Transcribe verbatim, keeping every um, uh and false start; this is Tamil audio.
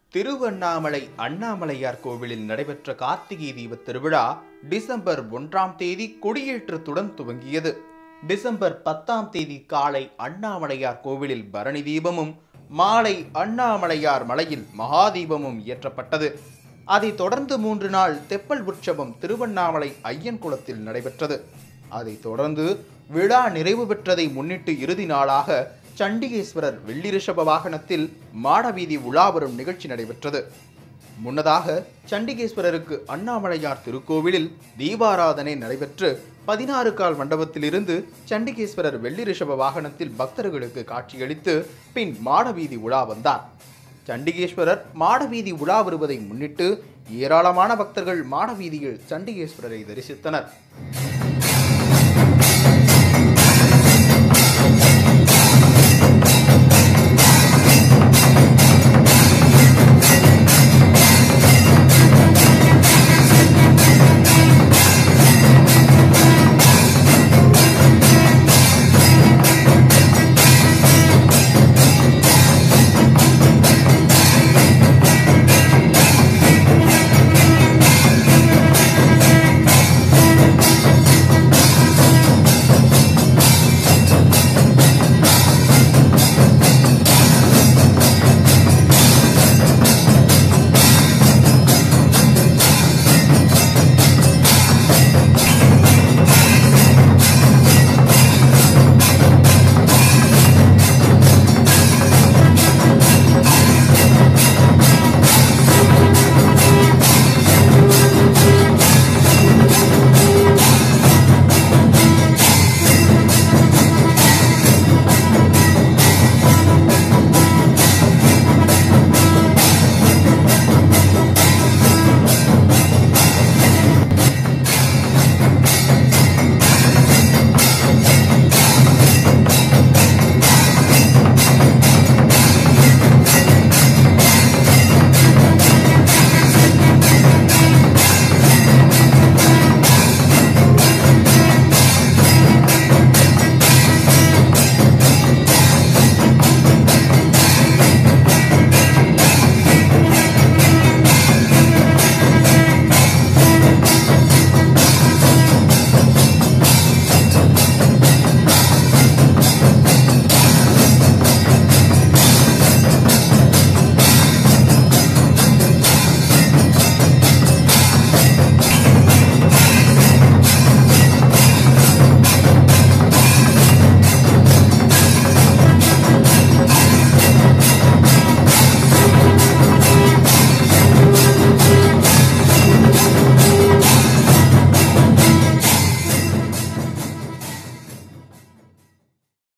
திருவண்ணாமலை அண்ணாமலையார் கோவிலில் நடைபெற்ற கார்த்திகை தீப திருவிழா டிசம்பர் ஒன்றாம் தேதி கொடியேற்றத்துடன் துவங்கியது. டிசம்பர் பத்தாம் தேதி காலை அண்ணாமலையார் கோவிலில் பரணி தீபமும் மாலை அண்ணாமலையார் மலையில் மகாதீபமும் ஏற்றப்பட்டது. அதைத் தொடர்ந்து மூன்று நாள் தெப்பல் உற்சவம் திருவண்ணாமலை ஐயன் குளத்தில் நடைபெற்றது. அதைத் தொடர்ந்து விழா நிறைவு பெற்றதை முன்னிட்டு இறுதி நாளாக சண்டிகேஸ்வரர் வெள்ளி ரிஷப வாகனத்தில் மாடவீதி உலா வரும் நிகழ்ச்சி நடைபெற்றது. முன்னதாக சண்டிகேஸ்வரருக்கு அண்ணாமலையார் திருக்கோவிலில் தீபாராதனை நடைபெற்று பதினாறு கால் மண்டபத்தில் இருந்து சண்டிகேஸ்வரர் வெள்ளி ரிஷப வாகனத்தில் பக்தர்களுக்கு காட்சியளித்து பின் மாடவீதி உலா வந்தார். சண்டிகேஸ்வரர் மாடவீதி உலா வருவதை முன்னிட்டு ஏராளமான பக்தர்கள் மாடவீதியில் சண்டிகேஸ்வரரை தரிசித்தனர்.